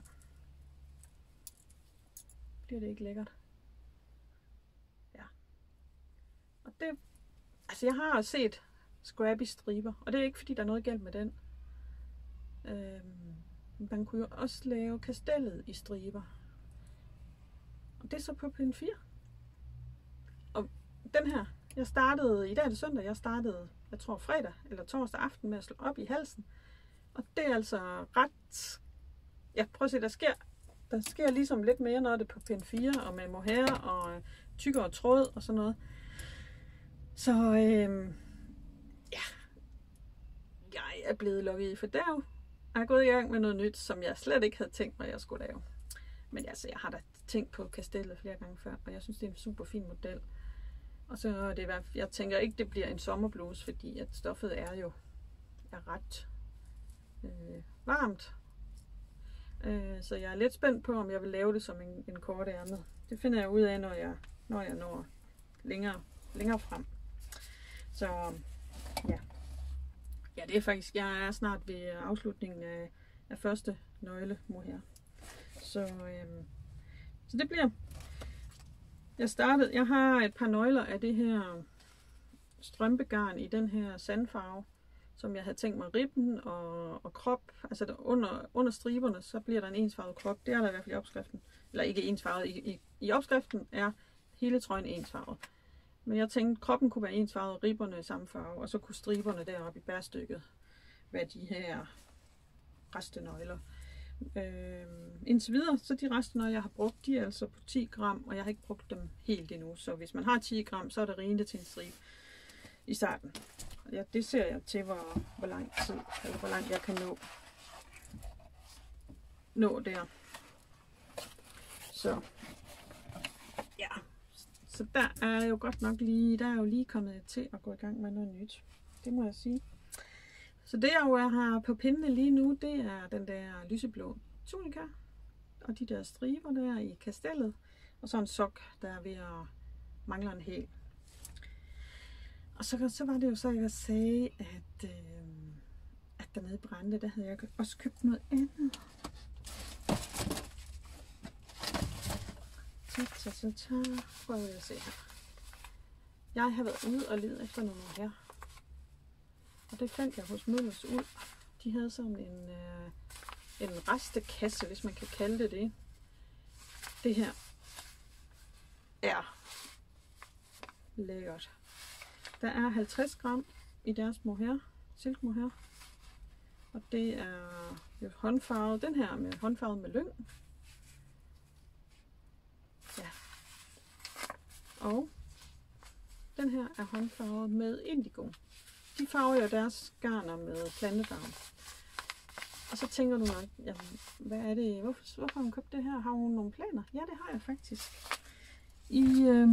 Bliver det ikke lækkert? Ja. Og det, altså jeg har set scrappy striber, og det er ikke fordi der er noget galt med den. Man kunne jo også lave Kastellet i striber. Og det er så på pind 4. Og den her, i dag er det søndag, jeg startede, jeg tror fredag eller torsdag aften med at slå op i halsen. Og det er altså ret, ja, prøv at se, der sker ligesom lidt mere, når det er på pind 4, og med mohair og tykkere tråd og sådan noget. Så ja, jeg er blevet lukket i fordærv. Jeg er gået i gang med noget nyt, som jeg slet ikke havde tænkt mig, at jeg skulle lave. Men altså, jeg har da tænkt på Kastellet flere gange før, og jeg synes, det er en super fin model. Og så er det i hvert fald, jeg tænker ikke, det bliver en sommerbluse, fordi at stoffet er ret varmt. Så jeg er lidt spændt på, om jeg vil lave det som en kort ærmet. Det finder jeg ud af, når jeg når længere frem. Så ja. Ja, det er faktisk, jeg er snart ved afslutningen af første nøgle mohair. Så det bliver. Jeg har et par nøgler af det her strømpegarn i den her sandfarve, som jeg havde tænkt mig ribben og krop. Altså under striberne, så bliver der en ensfarvet krop. Det er der i hvert fald i opskriften. Eller ikke ensfarvet. I opskriften er hele trøjen ensfarvet. Men jeg tænkte, kroppen kunne være ensfarvet, ribberne i samme farve, og så kunne striberne deroppe i bærstykket være de her restenøgler. Indtil videre, så de restenøgler, jeg har brugt, de er altså på 10 gram, og jeg har ikke brugt dem helt endnu. Så hvis man har 10 gram, så er det rigeligt til en stribe i starten. Ja, det ser jeg til, hvor lang tid, eller hvor langt jeg kan nå der. Så ja, så der er jo godt nok lige kommet til at gå i gang med noget nyt. Det må jeg sige. Så det jeg har på pindene lige nu, det er den der lyseblå tunika, og de der striber der i Kastellet, og så en sok, der er ved at mangle en hæl. Og så var det jo så, jeg sagde, at dernede brændte, der havde jeg også købt noget andet. Prøv at se her. Jeg har været ude og lede efter noget her. Og det fandt jeg hos Møllers Uld. De havde sådan en restekasse, hvis man kan kalde det det. Det her er lækkert. Der er 50 gram i deres mohair, silk mohair. Og det er jo håndfarvet. Den her med håndfarvet med lyng. Ja. Og den her er håndfarvet med indigo. De farver jo deres garner med plantefarve. Og så tænker du nok, jamen, hvad er det? Hvorfor har hun købt det her? Har hun nogle planer? Ja, det har jeg faktisk. I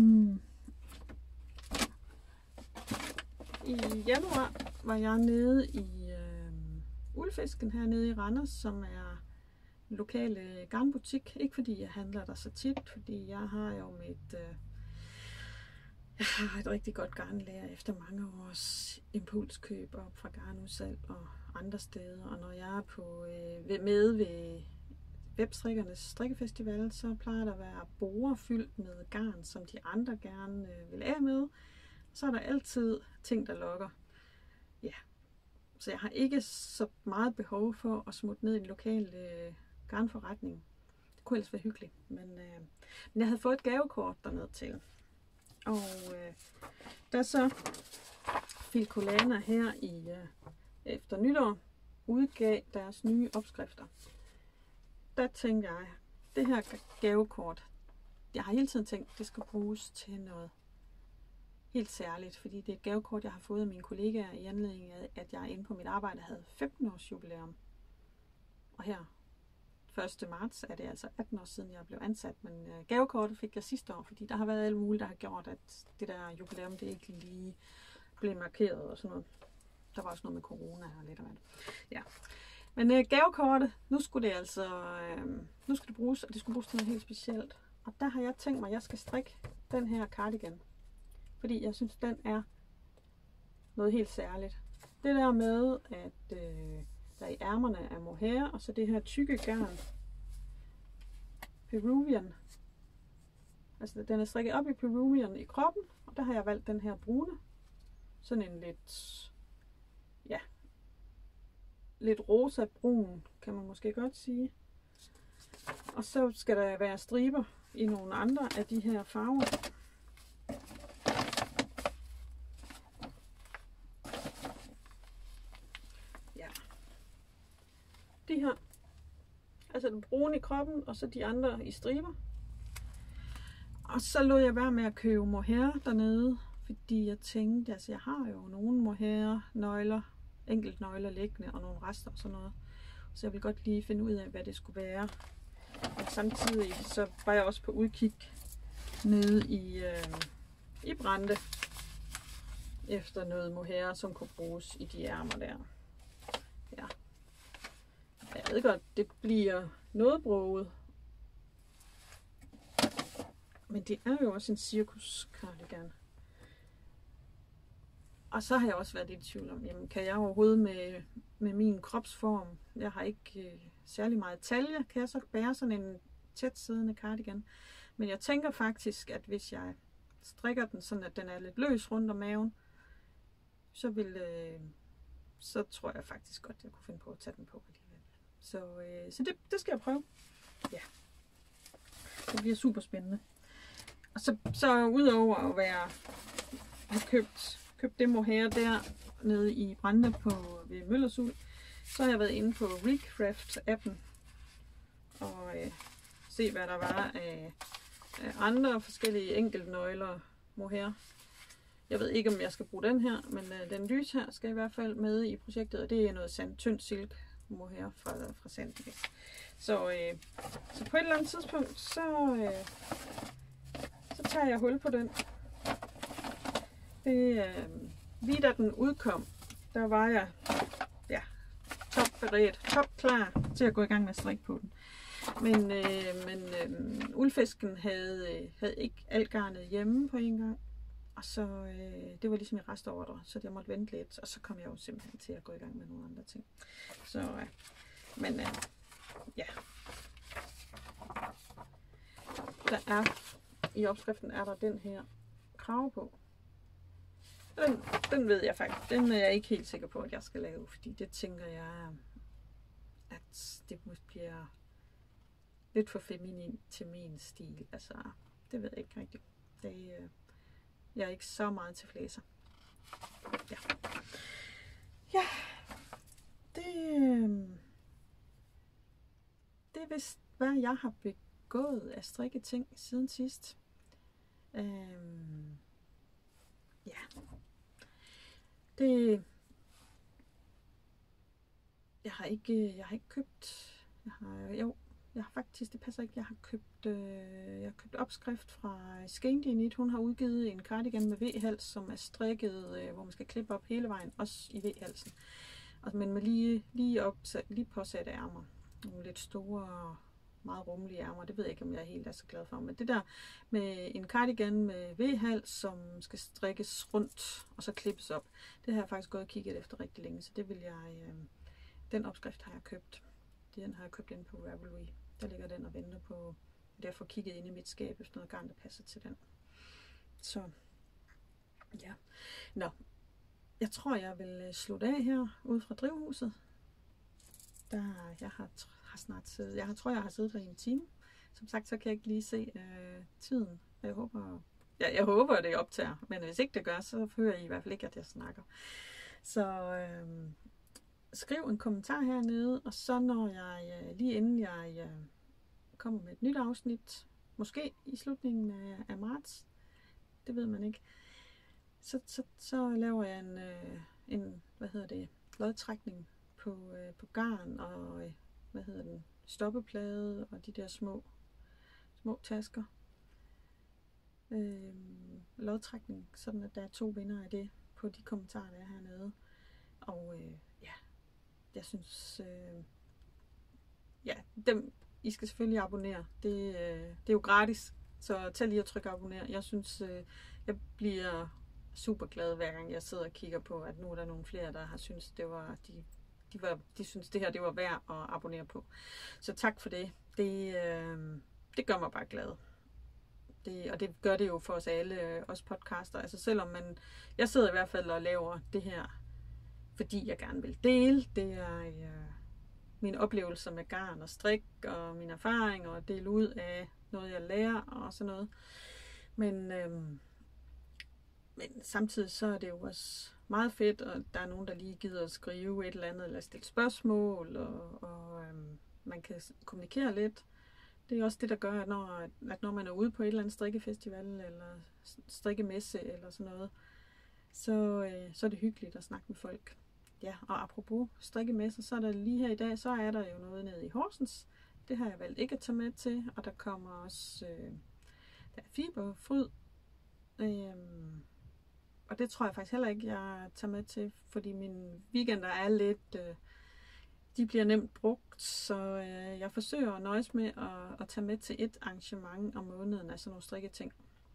januar var jeg nede i Uldfisken hernede i Randers, som er en lokale garnbutik. Ikke fordi jeg handler der så tit, fordi jeg har jo jeg har et rigtig godt garnlager efter mange års impulskøb op fra garnudsalg og andre steder. Og når jeg er på med ved Webstrikkernes strikkefestival, så plejer der at være borer fyldt med garn, som de andre gerne vil af med. Så er der altid ting, der lokker. Ja. Så jeg har ikke så meget behov for at smutte ned i en lokal garnforretning. Det kunne ellers være hyggeligt. Men jeg havde fået et gavekort dernede til. Og da så Filcolana her efter nytår udgav deres nye opskrifter, der tænkte jeg, det her gavekort, jeg har hele tiden tænkt, det skal bruges til noget helt særligt, fordi det er et gavekort, jeg har fået af mine kollegaer i anledning af, at jeg inde på mit arbejde havde 15 års jubilæum. Og her 1. marts er det altså 18 år siden, jeg blev ansat, men gavekortet fik jeg sidste år, fordi der har været alt muligt, der har gjort, at det der jubilæum, det ikke lige blev markeret og sådan noget. Der var også noget med corona og lidt af det. Ja. Men gavekortet, nu skulle det altså nu skulle det bruges, og det skulle bruges til noget helt specielt. Og der har jeg tænkt mig, at jeg skal strikke den her cardigan. Fordi jeg synes, den er noget helt særligt. Det der med, at der i ærmerne er mohair, og så det her tykke garn, Peruvian. Altså den er strikket op i Peruvian i kroppen, og der har jeg valgt den her brune. Sådan en lidt rosa brun, kan man måske godt sige. Og så skal der være striber i nogle andre af de her farver. Ja. De her. Altså den brune i kroppen, og så de andre i striber. Og så lod jeg være med at købe mohair dernede, fordi jeg tænkte, altså jeg har jo nogle mohair nøgler, enkelt nøgler liggende og nogle rester og sådan noget. Så jeg vil godt lige finde ud af, hvad det skulle være. Og samtidig så var jeg også på udkig nede i Brande efter noget mohair, som kunne bruges i de ærmer der. Ja. Jeg ved godt, det bliver noget broget. Men det er jo også en cirkuscardigan. Og så har jeg også været lidt i tvivl om, jamen, kan jeg overhovedet med min kropsform, jeg har ikke særlig meget talje, kan jeg så bære sådan en tæt siddende cardigan. Men jeg tænker faktisk, at hvis jeg strikker den sådan, at den er lidt løs rundt om maven, så tror jeg faktisk godt, at jeg kunne finde på at tage den på alligevel. Så det skal jeg prøve. Ja. Det bliver super spændende. Og så udover at have købt det mohair der nede i Brande ved Møllersul, så har jeg været inde på Recraft-appen og se, hvad der var af andre forskellige enkeltnøgler mohair. Jeg ved ikke, om jeg skal bruge den her, men den lys her skal i hvert fald med i projektet, og det er noget tynd silk mohair fra Sandvik. Så på et eller andet tidspunkt, så tager jeg hul på den. Lige da den udkom, der var jeg topberedt, topklar til at gå i gang med at strikke på den. Men Uldfisken havde ikke alt garnet hjemme på en gang. Og så det var ligesom en restordre, så jeg måtte vente lidt. Og så kom jeg jo simpelthen til at gå i gang med nogle andre ting. Så, ja. I opskriften er der den her krave på. Den ved jeg faktisk. Den er jeg ikke helt sikker på, at jeg skal lave, fordi det tænker jeg at det bliver lidt for feminin til min stil. Altså, det ved jeg ikke rigtigt. Jeg er ikke så meget til flæser. Ja. Ja. Det er vist, hvad jeg har begået af strikketing siden sidst. Ja. Jeg har ikke købt. Jeg har faktisk, det passer ikke. Jeg har købt opskrift fra Skendi Knit. Hun har udgivet en cardigan med V-hals, som er strikket, hvor man skal klippe op hele vejen, også i V-halsen. Men med lige påsatte ærmer. Nogle lidt store, meget rummelige ærmer. Det ved jeg ikke, om jeg helt er så glad for. Men det der med en cardigan med V-hals, som skal strikkes rundt og så klippes op, det har jeg faktisk gået og kigget efter rigtig længe. Så det vil jeg... Den opskrift har jeg købt. Den har jeg købt inde på Ravelry. Der ligger den og venter på, at jeg får kigget ind i mit skab, efter noget garn, der passer til den. Så, ja. Nå, jeg tror, jeg vil slutte af her, ude fra drivhuset. Jeg tror, jeg har siddet her i en time. Som sagt, så kan jeg ikke lige se tiden. Jeg håber, det optager. Men hvis ikke det gør, så hører I hvert fald ikke, at jeg snakker. Så... skriv en kommentar hernede, og så når jeg, lige inden jeg kommer med et nyt afsnit, måske i slutningen af marts, det ved man ikke, så laver jeg en lodtrækning på garn og, stoppeplade og de der små tasker. Lodtrækning, sådan at der er 2 vinder af det på de kommentarer, der er hernede. Og jeg synes, I skal selvfølgelig abonnere. Det er jo gratis, så tag lige og tryk abonner. Jeg synes, jeg bliver super glad, hver gang jeg sidder og kigger på, at nu er der nogle flere, der har synes de synes, det her det var værd at abonnere på. Så tak for det. Det gør mig bare glad. Og det gør det jo for os alle, os podcaster. Altså selvom jeg sidder i hvert fald og laver det her, fordi jeg gerne vil dele. Det er mine oplevelser med garn og strik og mine erfaringer og dele ud af noget, jeg lærer og sådan noget. Men samtidig så er det jo også meget fedt, og der er nogen, der lige gider at skrive et eller andet, eller stille spørgsmål, og man kan kommunikere lidt. Det er også det, der gør, at når man er ude på et eller andet strikkefestival, eller strikkemesse, eller sådan noget, så er det hyggeligt at snakke med folk. Ja, og apropos strikkemesser, så er der lige her i dag, så er der jo noget nede i Horsens. Det har jeg valgt ikke at tage med til, og der kommer også der er fiberfryd. Og det tror jeg faktisk heller ikke, jeg tager med til, fordi mine weekender er lidt, de bliver nemt brugt, så jeg forsøger at nøjes med at tage med til et arrangement om måneden af sådan nogle strikketing.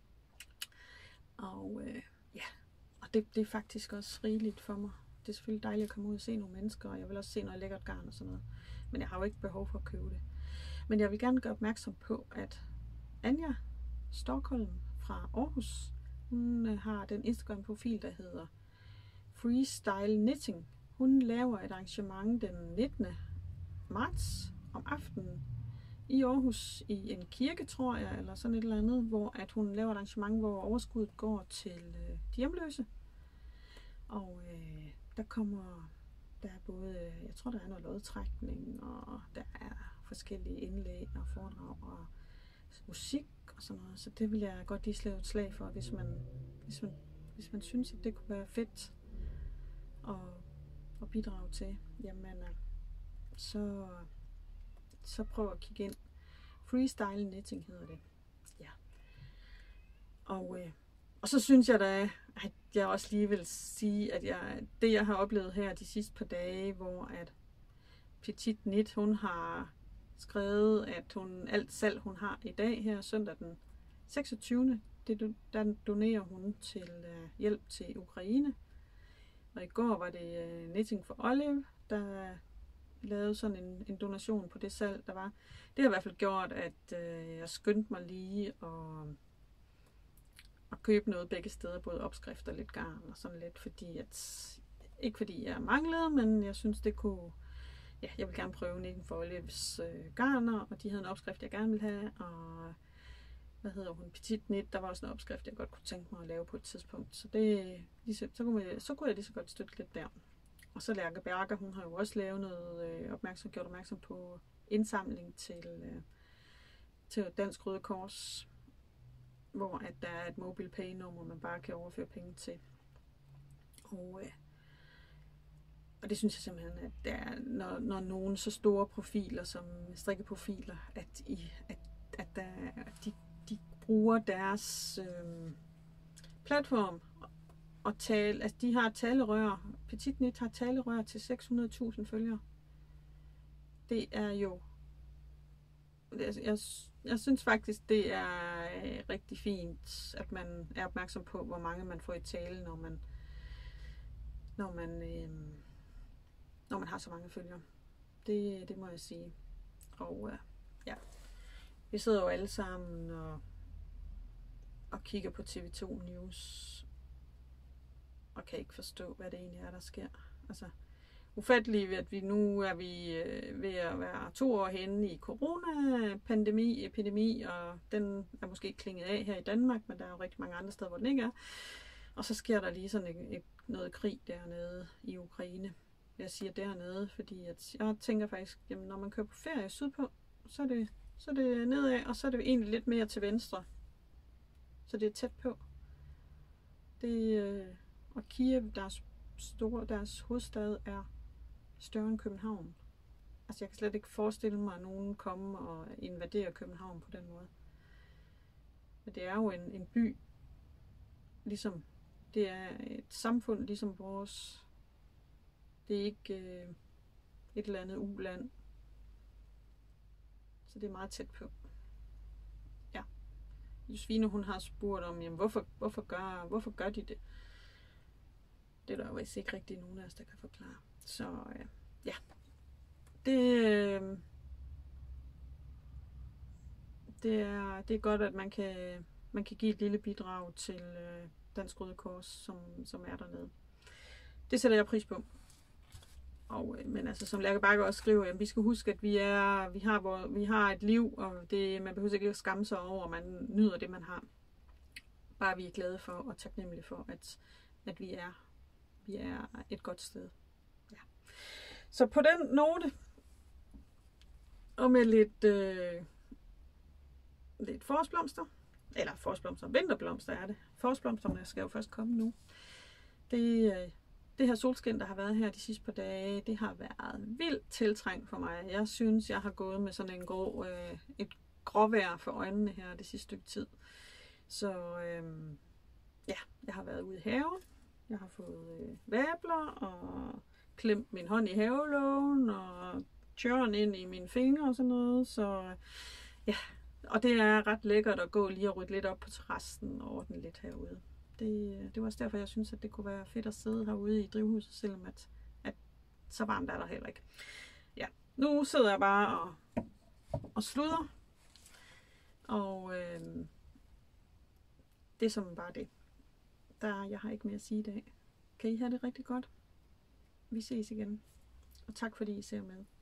Og og det er faktisk også rigeligt for mig. Det er selvfølgelig dejligt at komme ud og se nogle mennesker, og jeg vil også se noget lækkert garn og sådan noget. Men jeg har jo ikke behov for at købe det. Men jeg vil gerne gøre opmærksom på, at Anja Storkholm fra Aarhus, hun har den Instagram-profil, der hedder Freestyle Knitting. Hun laver et arrangement den 19. marts om aftenen i Aarhus i en kirke, tror jeg, eller sådan et eller andet, hvor at hun laver et arrangement, hvor overskuddet går til de hjemløse. Og der er både, jeg tror der er noget lodtrækning, og der er forskellige indlæg og foredrag og musik og sådan noget. Så det vil jeg godt lige slå et slag for, hvis man synes, at det kunne være fedt at bidrage til. Jamen, så prøv at kigge ind. Freestyle Knitting hedder det. Ja. Og så synes jeg da, at jeg også lige vil sige, at jeg har oplevet her de sidste par dage, hvor at Petit Knit, hun har skrevet, at alt salg, hun har i dag her søndag den 26. Der donerer hun til hjælp til Ukraine. Og i går var det Knitting for Olive, der lavede sådan en donation på det salg, der var. Det har i hvert fald gjort, at jeg skyndte mig lige at købe noget begge steder, både opskrifter og lidt garn og sådan lidt, ikke fordi jeg manglede, men jeg synes, det kunne ja, jeg vil gerne prøve 19 Forløbs garner, og de havde en opskrift, jeg gerne ville have, og hvad hedder hun, Petit Knit, der var også en opskrift, jeg godt kunne tænke mig at lave på et tidspunkt. Så så kunne jeg lige så godt støtte lidt der. Og så Lærke Berger, hun har jo også lavet noget gjort opmærksom på indsamling til Dansk Røde Kors, hvor at der er et mobile pay-nummer, man bare kan overføre penge til. Og det synes jeg simpelthen, at der er, når nogle så store profiler som strikkeprofiler, at de bruger deres platform og tale, altså de har talerør. Petit Knit har talerør til 600.000 følgere. Det er jo, jeg synes faktisk, det er rigtig fint, at man er opmærksom på, hvor mange man får i tale, når man har så mange følgere. Det må jeg sige. Og ja, vi sidder jo alle sammen og kigger på TV2 News og kan ikke forstå, hvad det egentlig er, der sker. Altså, ufatteligt, at vi nu er ved at være 2 år henne i epidemi, og den er måske klinget af her i Danmark, men der er jo rigtig mange andre steder, hvor den ikke er. Og så sker der lige sådan noget krig dernede i Ukraine. Jeg siger dernede, fordi jeg tænker faktisk, jamen, når man kører på ferie sydpå, så er det nedad, og så er det egentlig lidt mere til venstre. Så det er tæt på. Og Kiev, deres hovedstad, er større end København. Altså jeg kan slet ikke forestille mig, at nogen kommer og invaderer København på den måde. Men det er jo en by, ligesom det er et samfund ligesom vores. Det er ikke et eller andet uland. Så det er meget tæt på. Ja. Josefine, hun har spurgt om, jamen, hvorfor gør de det? Det er der jo ikke rigtig nogen af os, der kan forklare. Så ja. Det er godt, at man kan give et lille bidrag til Dansk Røde Kors, som er dernede. Det sætter jeg pris på. Men altså, som Lærke Bakker også skriver, at vi skal huske, at vi har et liv, og man behøver ikke at skamme sig over, at man nyder det, man har. Bare vi er glade for og taknemmelige for, at vi er et godt sted. Ja. Så på den note, og med lidt forårsblomster, eller forårsblomster, vinterblomster er det. Forårsblomsterne skal jo først komme nu. Det her solskin, der har været her de sidste par dage, det har været vildt tiltrængt for mig. Jeg synes, jeg har gået med sådan et gråvejr for øjnene her det sidste stykke tid. Så ja, jeg har været ude i haven. Jeg har fået vabler og klemt min hånd i havelågen og tjørn ind i mine fingre og sådan noget. Så ja, og det er ret lækkert at gå lige og rydde lidt op på terrassen og ordne lidt herude. Det var også derfor, jeg synes, at det kunne være fedt at sidde herude i drivhuset, selvom at så varmt er der heller ikke. Ja, nu sidder jeg bare og sludrer. Og det er som bare det. Jeg har ikke mere at sige i dag. Kan I have det rigtig godt? Vi ses igen. Og tak fordi I ser med.